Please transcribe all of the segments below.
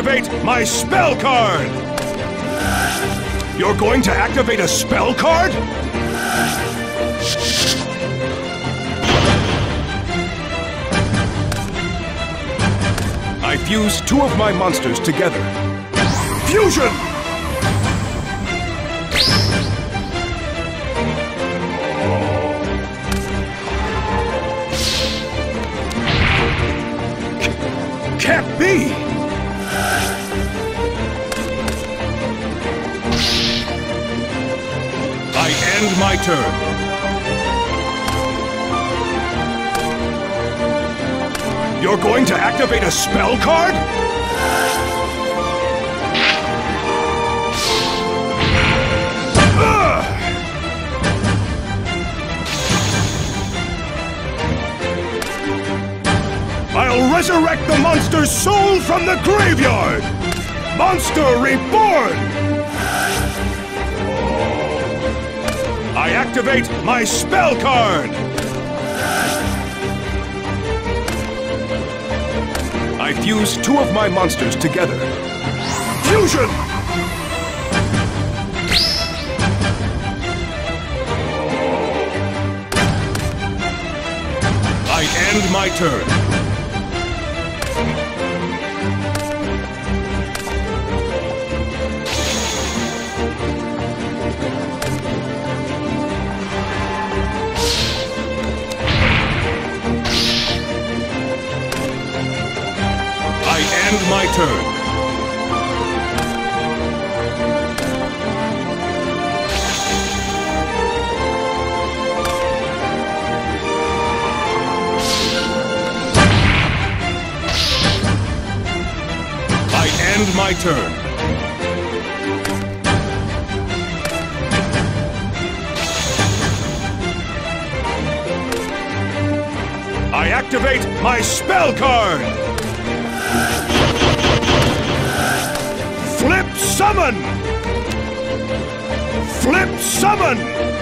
activate my spell card! You're going to activate a spell card? I fuse two of my monsters together. Fusion! Can't be! I end my turn. You're going to activate a spell card? I'll resurrect the monster's soul from the graveyard! Monster reborn! I activate my spell card! I fuse two of my monsters together. Fusion! I end my turn. End my turn. I end my turn. I activate my spell card! Flip summon! Flip summon!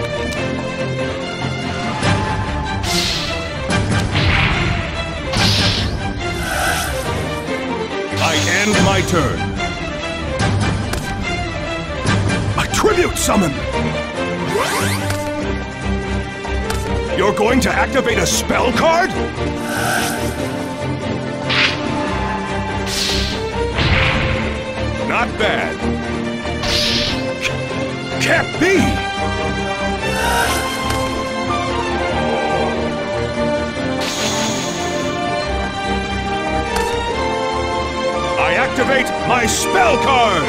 I end my turn. A tribute summon! You're going to activate a spell card? Not bad. Can't be! I activate my spell card!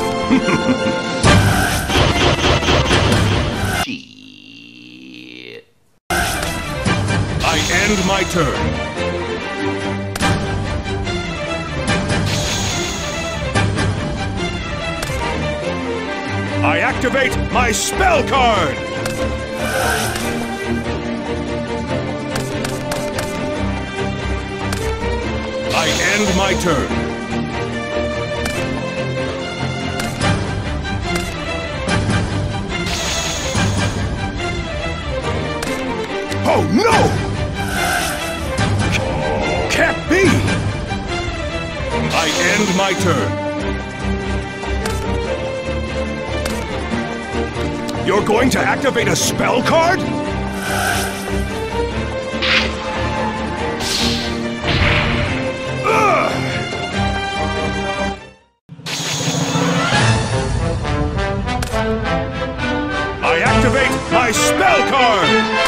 Shit. I end my turn. I activate my spell card! I end my turn. Oh no! Can't be! I end my turn. You're going to activate a spell card? I activate my spell card!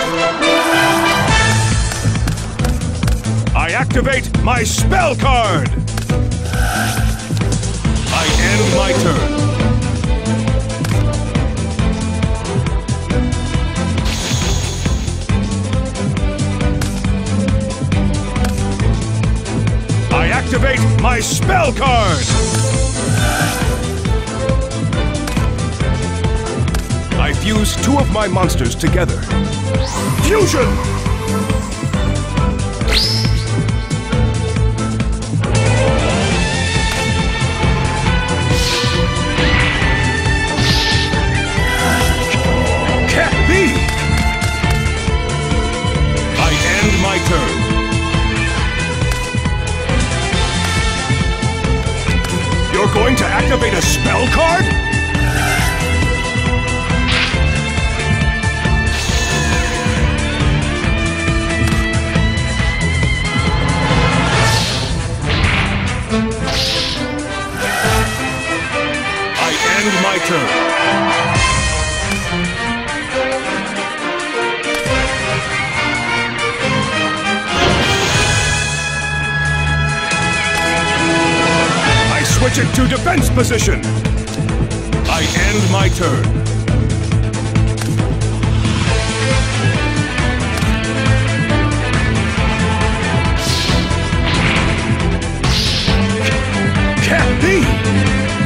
I activate my spell card! I end my turn. Activate my spell card! I fuse two of my monsters together. Fusion! Can't be! I end my turn. activate a spell card? I end my turn. Switch it to defense position. I end my turn. Can't be!